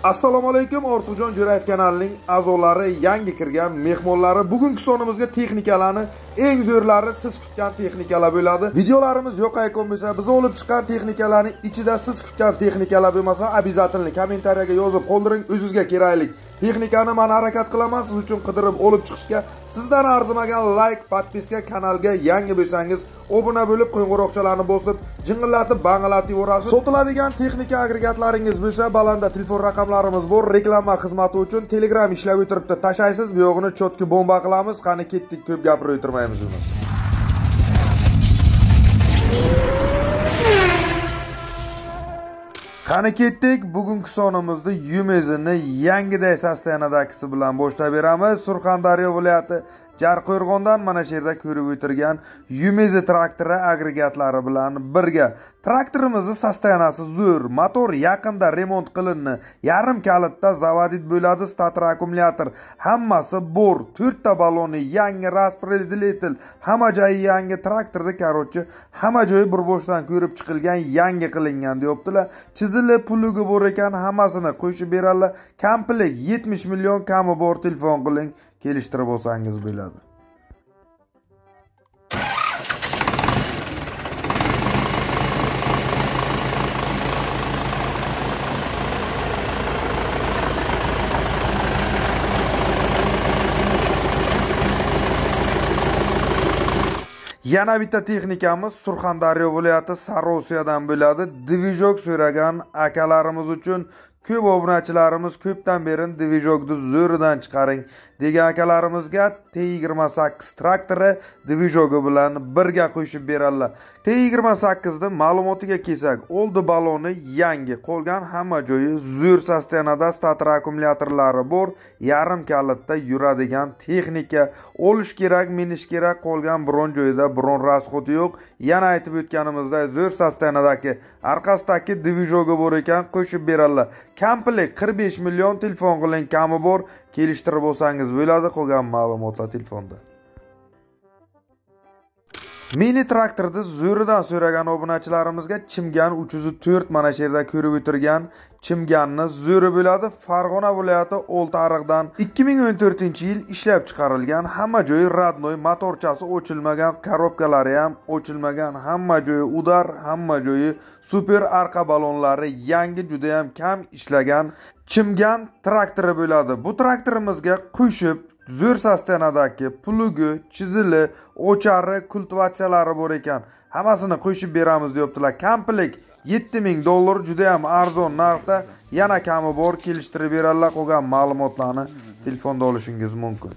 Assalomu alaykum, Ortiqjon Jo'rayev kanalining a'zolari, yangi kirgan mehmonlari. Bugungi sonimizga texnikalarni eng zo'rlari siz kutgan texnikalar bo'ladi. Videolarimiz yoqayotgan bo'lsa, biz olib chiqqan texnikalarning ichida siz kutgan texnikalar bo'lmasa, обязательно kommentariyaga yozib qoldiring. O'zingizga keraklik texnikani men harakat qilaman siz uchun qidirib olib chiqishga. Sizdan arzimagan like, podpiska, kanalga yangi bo'lsangiz obuna bo'lib, qo'ng'iroqchalarni bosib, jing'illatib, bang'alatib yuborasiz. Sotiladigan texnika agregatlaringiz bo'lsa, balanda telefon raqamlarimiz bor. Reklama xizmati uchun Telegram ishlab o'tiribdi. Tashaysiz, bu yog'ini chotki bomba qilamiz. Qani ketdik, ko'p gapirib o'tirmaymiz emas. Qani ketdik, bugungi sonimizda Yumezini yangida sostanadagisi bilan boshlab beramiz. Surxondaryo viloyati Jarqo'rg'ondan mana shu yerda ko'rib o'tirgan Yumezi traktori agregatlari bilan birga. Traktorimizning sostanasi zo'r, motor yaqinda remont qilindi. Yarim kalitda zavodit bo'ladi, stator akkumulyator hammasi bor. 4 ta baloni yangi, распределитель, hamma joyi yangi. Traktorda karochi hamma joyi bir boshdan ko'rib chiqilgan, yangi qilingan deyaptilar. Chizilib, pulugi bor ekan, hammasini qo'shib beradilar. Komplet 70 million kami bor, telefon qiling. Kelishtirib olsangiz bo'ladi. Yana bitta texnikamiz Surxondaryo viloyati Sarosiyadan bo'ladi. Divizok so'ragan akalarimiz uchun ko'p obunachilarimiz ko'pdan beri divizokni zo'ridan chiqaring degan akalarimizga T28 traktori divizogi bilan birga qo'shib beradilar. T28 da ma'lumotiga kelsak, oldi baloni yangi, qolgan hamma joyi zo'r sostanada, stator akkumulyatorlari bor, yarim kalitda yuradigan texnika. Olish kerak, minish kerak, qolgan biron joyida biron rasxoti yo'q. Yana aytib o'tganimizday zo'r sostanadagi orqasidagi divizogi bor ekan, qo'shib beradilar. Komplet 45 million, telefon qiling, kami bor, kelishtirib olsangiz bo'ladi. Qolgan ma'lumotlar telefonda. Mini traktorda zo'ridan so'ragan obunachilarimizga Chimgan 304 mana shu yerda ko'rib o'tirgan Chimganni zo'ri bo'ladi. Farg'ona viloyati Oltiariqdan 2014-yil ishlab chiqarilgan, hamma joyi radnoy, motorchasi o'chilmagan, korobkalari ham o'chilmagan, hamma joyi udar, hamma joyi super, arqa balonlari yangi, juda ham kam ishlagan Chimgan traktori bo'ladi. Bu traktorimizga qo'shib zo'r sostanadagi pulugi, chizili, o'chari, kultivatsiyalari bor ekan. Hammasini qo'shib beramiz deyaptilar. Komplet $7000, juda ham arzon narxda, yana kami bor, kelishtirib beradilar. Qolgan ma'lumotlarni telefonda olishingiz mumkin.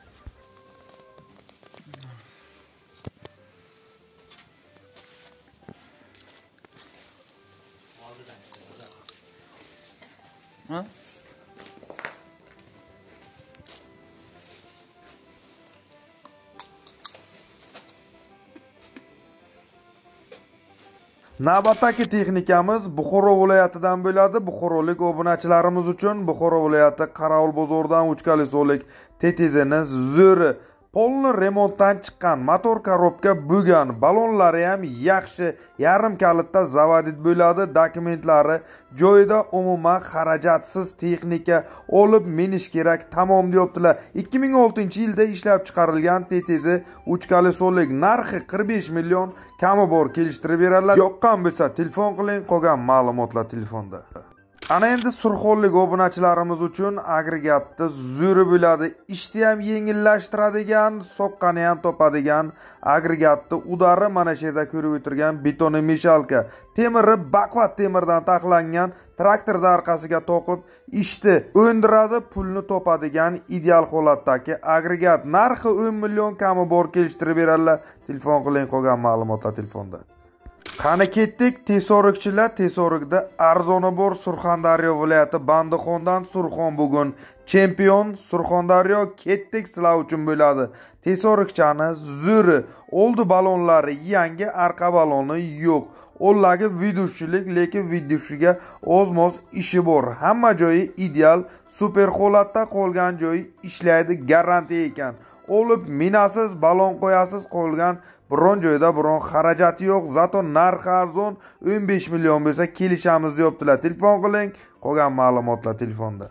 Navbatdagi texnikamiz Buxoro viloyatidan bo'ladi. Buxorolik obunachilarimiz uchun Buxoro viloyati Qarovul bozoridan 3 kolisolik TTZni zo'ri, polni remontdan chiqqan, motor korobka bo'lgan, balonlari ham yaxshi, yarim kalitda zavodit bo'ladi. Dokumentlari joyida, umuman xarajatsiz texnika, olib minish kerak, tamom deyaptilar. 2006-yilda ishlab chiqarilgan TTZ 3 kolisolik, narxi 45 million, kami bor, kelishtirib beradilar. Yoqqan bo'lsa telefon qiling, qolgan ma'lumotlar telefonda. Ana endi surxonlik obunachilarimiz uchun agregatda zo'ri bo'ladi. Ishni ham yengillashtiradigan, soqqani ham topadigan agregatda udari mana shu yerda ko'rib o'tirgan betoni meshalka. Temiri baqvat temirdan taxlangan, traktorda orqasiga to'qib ishni o'ndiradi, pulni topadigan ideal holatdagi agregat. Narxi 10 million, kami bor, kelishtirib beradilar. Telefon qiling, qolgan ma'lumotlar telefonda. Qani ketdik, tesorikchilar. Tesorikda arzoni bor. Surxondaryo viloyati Bandixondan Surxon bugun chempion. Surxondaryo ketdik, sizlar uchun bo'ladi. Tesorikchani zo'ri, oldi balonlari yangi, arqa baloni yo'q. Ollagi vidushilik, lekin vidushiga oz-moz ishi bor. Hamma joyi ideal, super holatda, qolgan joyi ishlaydi, garantiya ekan. Olib minasiz, balon qo'yasiz, qolgan biron joyda biron xarajati yo'q, zato narxi arzon, 15 million bo'lsa kelishamiz deyaptilar. Telefon qiling, Qolgan ma'lumotlar telefonda.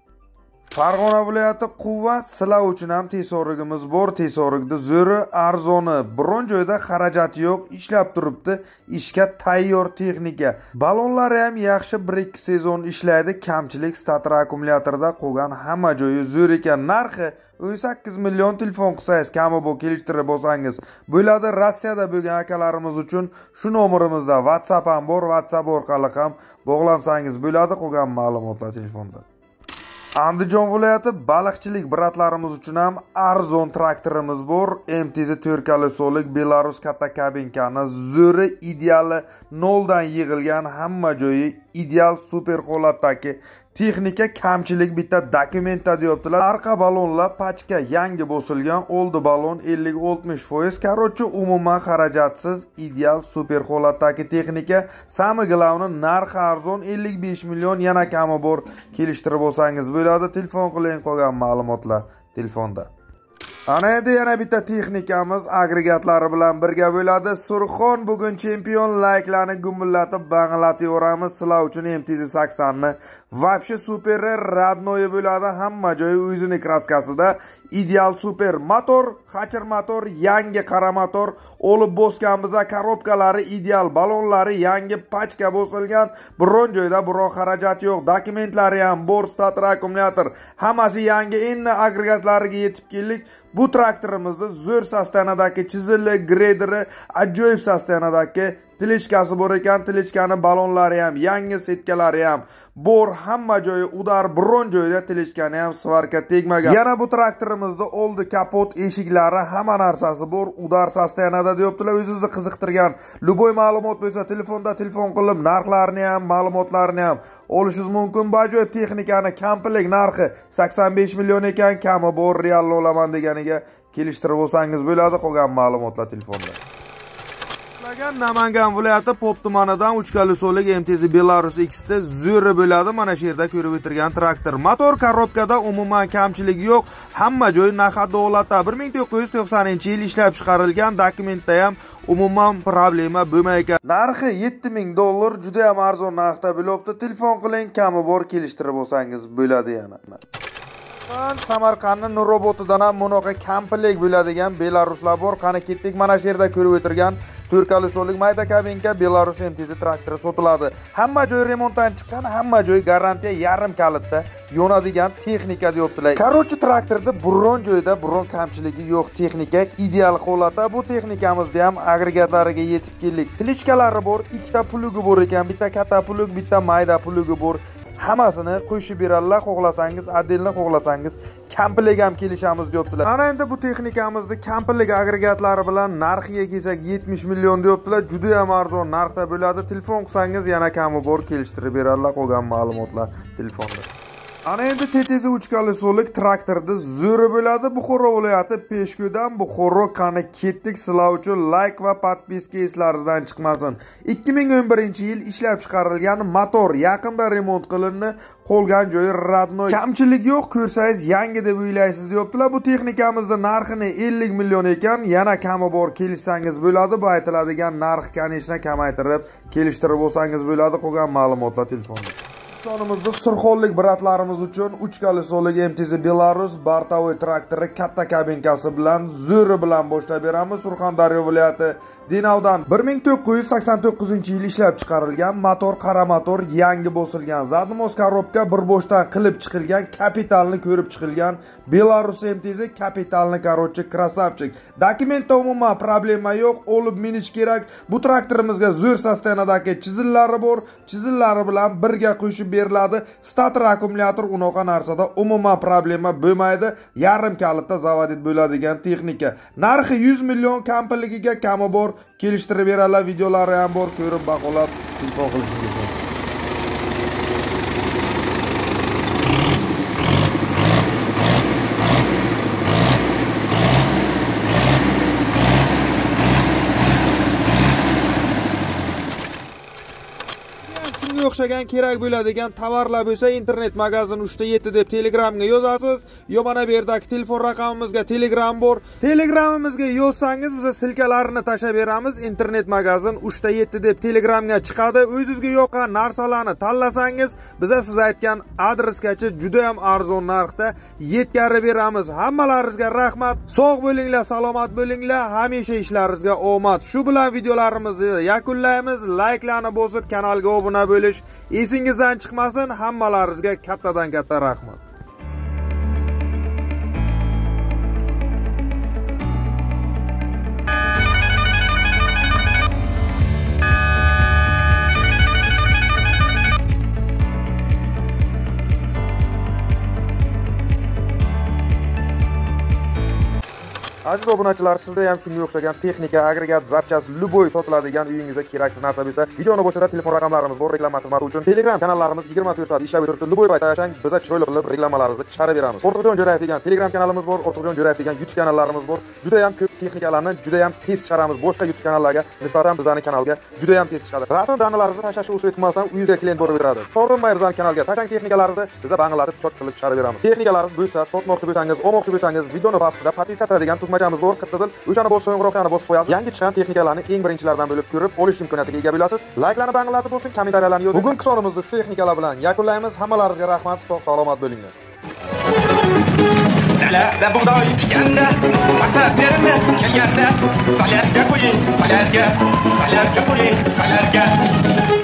Farg'ona viloyati quvvat sizlar uchun ham tesorigimiz bor. Tesorigda zo'ri, arzoni, biron joyda xarajati yo'q, ishlab turibdi. Ishga tayyor texnika. Balonlari ham yaxshi 1-2 sezon ishlaydi. Kamchilik stator akkumulyatorida qolgan hamma joyi zo'r ekan. Narxi 18 million. Telefon qilsangiz kami bu kelishtirib bo'lsangiz bo'ladi. Rossiyada bo'lgan akalarimiz uchun shu nomerimizda WhatsApp ham bor. WhatsApp orqali ham bog'lansangiz bo'ladi. Qolgan ma'lumotlar telefonda. Andijon viloyati baliqchilik bratlarimiz uchun ham arzon traktorimiz bor. MTZ 4 kolesalik Belarus katta kabinkani zo'ri, ideali, noldan yig'ilgan, hamma joyi ideal, super holatdagi texnika. Kamchilik bitta dokumentda deyaptilar. Arqa balonlar pachka yangi bosilgan, oldi balon 50-60%. Короче, umuman xarajatsiz, ideal, super holatdagi texnika. Sami glavni narxi arzon 55 million, yana kami bor. Kelishtirib olsangiz bo'ladi. Telefon qiling, qolgan ma'lumotlar telefonda. Ana endi yana bitta texnikamiz agregatlari bilan birga bo'ladi. Surxon bugun chempion, layklarni gumillatib bang'lataveramiz. Sizlar uchun MTZ 80 ni вообще super radnoyi bo'ladi. Hamma joyi o'zini kraskasida. Ideal super motor, hachir motor, yangi qara motor olib bosgan biza. Korobkalari ideal, balonlari yangi, pachka bosilgan, biron joyda biron xarajat yo'q. Dokumentlari ham bor, stator akkumulyator hammasi yangi. Endi agregatlariga yetib keldik. Bu traktorimizda zo'r sostanadagi chizili, grederi, ajoyib sostanadagi tilichkasi bor ekan. Tilichkani balonlari ham yangi, setkalari ham bor, hamma joyi udar, biron joyda tilichkani ham svarka tegmagan. Yana bu traktorimizda oldi kapot, eshiklari, hamma narsasi bor, udar sostanada deyaptilar. O'zingizni qiziqtirgan любой ma'lumot bo'lsa telefonda telefon qilib narxlarini ham, ma'lumotlarini ham olishingiz mumkin. Bu ajoyib texnikani komplet narxi 85 million ekan, kami bor, realni olaman deganiga kelishtirib olsangiz bo'ladi. Qolgan ma'lumotlar telefonda. Namangan viloyati Pop tumanidan 3 kolesalik MTZ Belarus X da zo'ri bo'ladi. Mana shu yerda ko'rib o'tirgan traktor. Motor korobkada umuman kamchilik yo'q. Hamma joy naxat holatda. 1990-yil ishlab chiqarilgan. Dokumentda ham umuman problema bo'lmaydi. Narxi $7000, juda ham arzon narxda bo'libdi. Telefon qiling, kami bor, kelishtirib olsangiz bo'ladi yana. Samarqandning robotidan ham bunaqa komplet bo'ladigan Belaruslar bor. Qani ketdik, mana shu yerda ko'rib o'tirgan 4 kolesalik mayda kabinka Belarus MTZ traktori sotiladi. Hamma joy remontdan chiqqan, hamma joy garantiya yarim kalitda yonadigan texnika deyaptilar. Короче, traktorda biron joyda biron kamchiligi yo'q, texnika ideal holatda. Bu texnikamizda ham agregatlariga yetib keldik. Tilichkalari bor, ikkita plugi bor ekan, bitta katta plug, bitta mayda plugi bor. Hammasini qo'shib beradilar. Xohlasangiz addelni, xohlasangiz komplet ham kelishamiz deyaptilar. Ana endi bu texnikamizni komplet agregatlari bilan narxiga kelsak 70 million deyaptilar. Juda ham arzon narxda bo'ladi. Telefon qilsangiz yana kami bor, kelishtirib beradilar. Qolgan ma'lumotlar telefonda. Ana endi TTZ 3 kolesalik traktorda zo'ri bo'ladi. Buxoro viloyati Peshko'dan Buxoro. Qani ketdik, sizlar uchun like va podpiska eslaringizdan chiqmasin. 2011-yil ishlab chiqarilgan motor, yaqinda remont qilindi. Qolgan joyi radnoy. Kamchilik yo'q, ko'rsangiz yangi deb o'ylaysiz deyaptilar. Bu texnikamizning narxini 50 million ekan, yana kami bor, kelishsangiz bo'ladi. Bu aytiladigan narx kanishni kamaytirib, kelishtirib olsangiz bo'ladi. Qolgan ma'lumotlar telefonda. Sonimizda Surxonlik bratlarimiz uchun 3 kolesalik MTZ Belarus Bartavoy traktori katta kabinkasi bilan zo'ri bilan boshlab beramiz. Surxondaryo viloyati Denavdan 1989-yil ishlab chiqarilgan motor, qara motor, yangi bosilgan, zadmos korobka, bir boshdan qilib chiqilgan, kapitalni ko'rib chiqilgan Belarus MTZ kapitalni, короче, krasavchik. Dokumentda umuman problema yo'q, olib minish kerak. Bu traktorimizga zo'r sostanadagi chizillari bor, chizillari bilan birga qo'shib beriladi. Stator akkumulyator unaqa narsada umuman problema bo'lmaydi. Yarim kalitda zavodit bo'ladigan texnika. Narxi 100 million, kompletligiga kami bor, kelishtirib beradilar. Videolari ham bor, ko'rib baholab telefon qilishingiz mumkin. o'xshagan kerak bo'ladigan tovarlar bo'lsa, internet magazin 3-7 deb Telegramga yozasiz. Yo mana bu yerdagi telefon raqamimizga Telegram bor. Telegramimizga yozsangiz biz silkalarini tashab beramiz. Internet magazin 3-7 deb Telegramga chiqadi. O'zingizga yoqqan narsalarni tanlasangiz, biz siz aytgan adresgacha juda ham arzon narxda yetkazib beramiz. Hammalaringizga rahmat. Sog' bo'linglar, salomat bo'linglar. Hamisha ishlaringizga omad. Shu bilan videolarimizni yakunlaymiz. Like'larni bosib, kanalga obuna bo'lish esingizdan chiqmasin. Hammalaringizga kattadan katta rahmat. Aziz obunachilar, sizda ham shunga o'xshagan texnika, agregat, zapchas, luboy sotiladigan uyingizga keraksiz narsa bo'lsa, videoni boshida telefon raqamlarimiz bor. Reklama xizmati uchun Telegram kanallarimiz 24 soat ishlab turibdi. Luboy payt ayashang, biz chiroyli qilib reklamalarimizni chiqarib beramiz. Ortiqjon Jo'rayev degan Telegram kanalimiz bor, Ortiqjon Jo'rayev degan YouTube kanallarimiz bor. Juda ham ko'p texnikalarni juda ham tez chiqaramiz. Boshqa YouTube kanallarga nisbatan bizning kanalga juda ham tez chiqadi. Rasm danalaringizni tashlashni usul etmasdan uyingizga klient borib beradi. So'rinmay bizning kanalga tashang texnikalarni biz banglarni chot qilib chiqarib beramiz. Texnikalarimiz bo'lsa, sotmoqchi bo'lsangiz, olmoqchi bo'lsangiz, videoni pastida podpisata degan tugmachamiz bor. O'shani bosib qo'ng'iroqlarni bosib qo'yasiz. Yangi chiqqan texnikalarni eng birinchilardan bo'lib ko'rib olish imkoniyatiga ega bo'lasiz. Like'larni banglatib bo'lsin, kommentariyalarni yozing. Bugungi sonimizni shu texnikalar bilan yakunlaymiz. Hammalaringizga rahmat, sog' salomat bo'linglar. Salarda bug'doy tikanda, paxta terini kelganda, salarga qo'ying, salarga qo'ying, salarga.